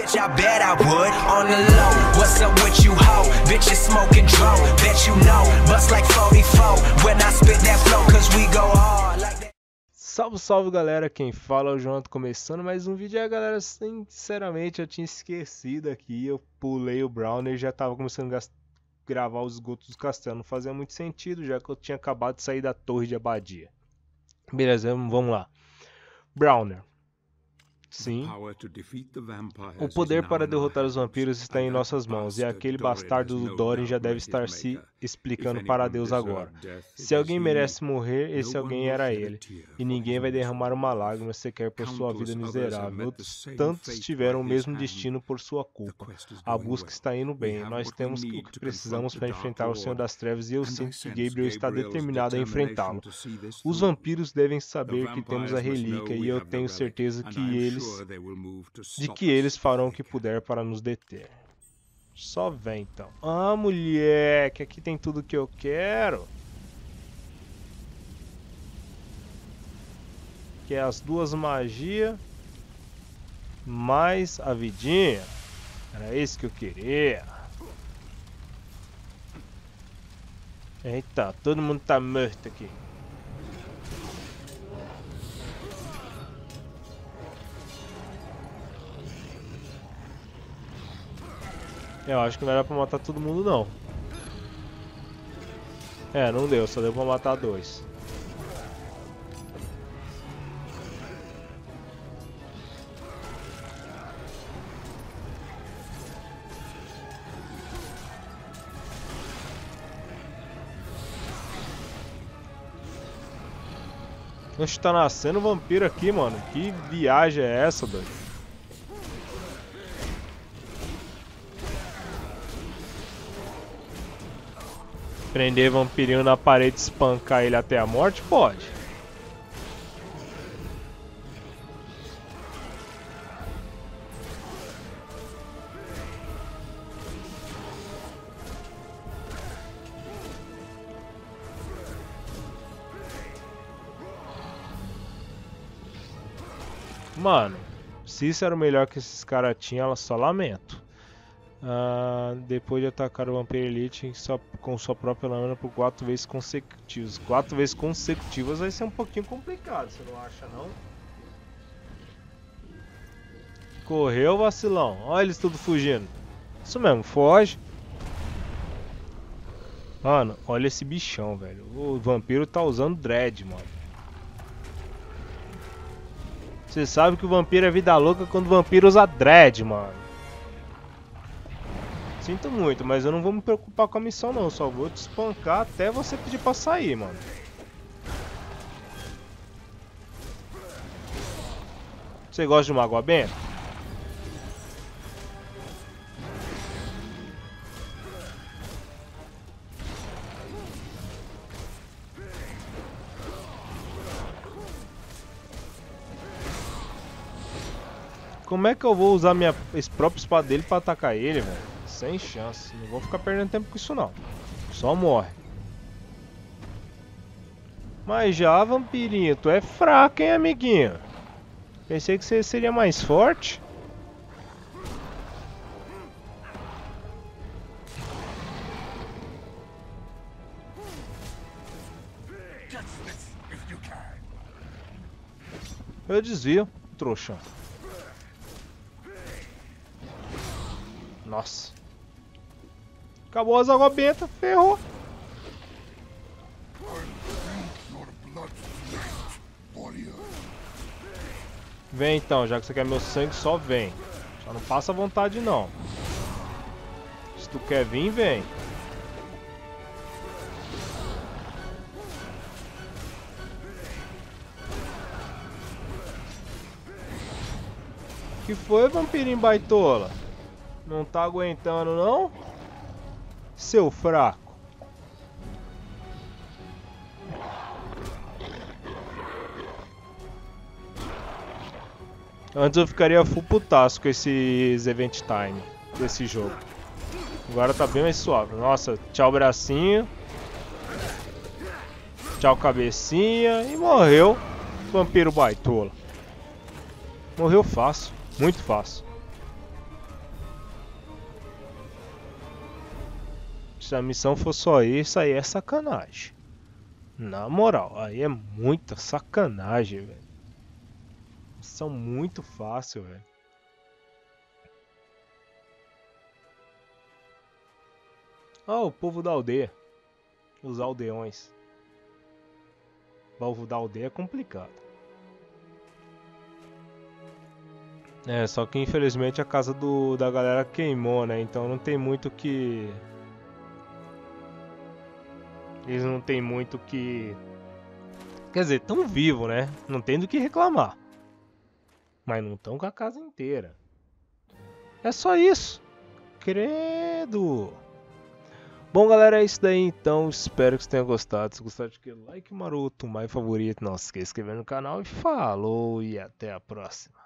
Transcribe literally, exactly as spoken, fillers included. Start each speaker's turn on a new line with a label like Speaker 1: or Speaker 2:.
Speaker 1: Bitch, I bet I would. On the low, what's up with you, ho? Bitch, you smoking dro. Bet you know, bust like forty-four. When I spit that flow, cause we go hard like that.
Speaker 2: Salve, salve galera, quem fala é o João, começando mais um vídeo. E aí galera, sinceramente eu tinha esquecido aqui, eu pulei o Browner e já tava começando a gravar os esgotos do castelo. Não fazia muito sentido, já que eu tinha acabado de sair da torre de abadia. Beleza, vamos lá. Browner. Sim. O poder para derrotar os vampiros está em nossas mãos, e aquele bastardo do Doran já deve estar se explicando para Deus agora. Se alguém merece morrer, esse alguém era ele, e ninguém vai derramar uma lágrima sequer por sua vida miserável. Outros tantos tiveram o mesmo destino por sua culpa. A busca está indo bem, nós temos o que precisamos para enfrentar o Senhor das Trevas, e eu sinto que Gabriel está determinado a enfrentá-lo. Os vampiros devem saber que temos a relíquia, e eu tenho certeza que eles de que eles farão o que puder para nos deter. Só vem então. Ah, moleque, aqui tem tudo que eu quero. Que é as duas magias mais a vidinha. Era isso que eu queria. Eita, todo mundo tá morto aqui. Eu acho que não era pra matar todo mundo não. É, não deu, só deu pra matar dois. Oxe, tá nascendo vampiro aqui, mano. Que viagem é essa, doido? Prender vampirinho na parede e espancar ele até a morte? Pode. Mano, se isso era o melhor que esses caras tinham, ela só lamento. Uh, depois de atacar o Vampire Elite só, com sua própria lâmina por quatro vezes consecutivas. Quatro vezes consecutivas vai ser um pouquinho complicado, você não acha não? Correu, vacilão. Olha eles tudo fugindo. Isso mesmo, foge. Mano, olha esse bichão, velho. O vampiro tá usando dread, mano. Você sabe que o vampiro é vida louca quando o vampiro usa dread, mano. Sinto muito, mas eu não vou me preocupar com a missão não, só vou te espancar até você pedir pra sair, mano. Você gosta de uma água benta? Como é que eu vou usar minha esse próprio espada dele pra atacar ele, velho? Sem chance, não vou ficar perdendo tempo com isso não. Só morre. Mas já, vampirinho, tu é fraco, hein, amiguinho? Pensei que você seria mais forte. Eu desvio, trouxa. Nossa. Acabou as águas bentas, ferrou. Vem então, já que você quer meu sangue, só vem. Só não passa vontade não. Se tu quer vir, vem. Que foi, vampirinho baitola? Não tá aguentando não? Seu fraco. Antes eu ficaria full putaço com esses event time desse jogo. Agora tá bem mais suave. Nossa, tchau bracinho. Tchau cabecinha. E morreu. Vampiro baitola. Morreu fácil. Muito fácil. Se a missão for só isso, aí é sacanagem. Na moral, aí é muita sacanagem, velho. Missão muito fácil, velho. Ó, oh, o povo da aldeia. Os aldeões. O povo da aldeia é complicado. É, só que infelizmente a casa do, da galera queimou, né? Então não tem muito que... Eles não tem muito que... Quer dizer, tão vivo, né? Não tem do que reclamar. Mas não estão com a casa inteira. É só isso. Credo. Bom, galera, é isso daí então. Espero que vocês tenham gostado. Se gostar, deixa aquele like maroto, mais favorito. Não se esqueça de se inscrever no canal. E falou e até a próxima.